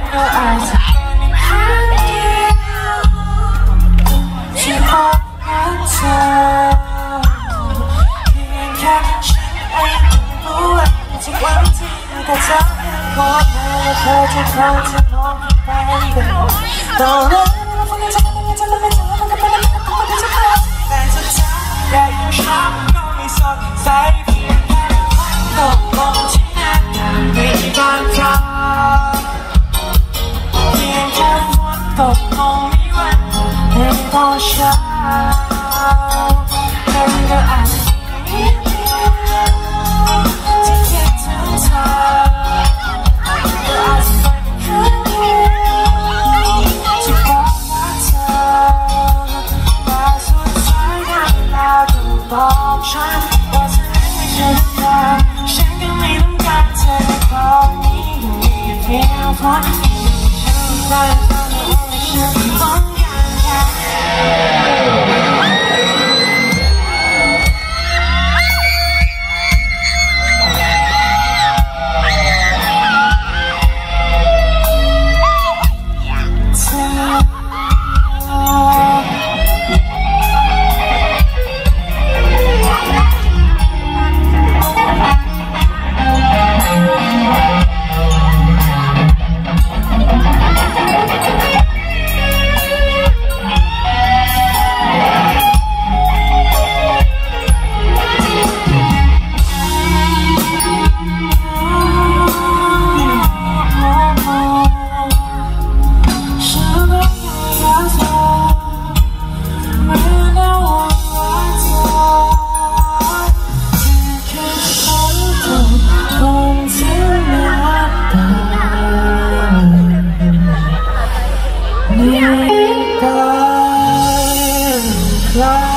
ก็อาจจะเป็นครั้งเดียวที่พบรักเธอเพียงแค่ฉันเองก็รู้ว่าทุกวันที่แต่เธอยังคงแม้ว่าเธอจะคงจะมองไปแต่ตอนนั้นเราฟังกันจะไม่เจอมันก็เป็นอะไรก็ไม่จะเป็นแต่สุดท้ายอยากอยู่ช้าก็ไม่สนใจเพียงแค่ตกลงที่นั่นไม่บางครั้งเพียงแค่ฝนตกลงไม่วันในตอนเช้ามันก็อาจจะมีที่คิดถึงเธอก็อาจจะเป็นครั้งเดียวที่บอกรักเธอแต่สุดท้ายได้เวลาก็บอกฉันว่าเธอไม่ใช่เธอฉันก็ไม่ต้องการเธอในตอนนี้อยู่มีเพียงฝันฉันได้ฟังว่าฉันต้องการแค่ Fly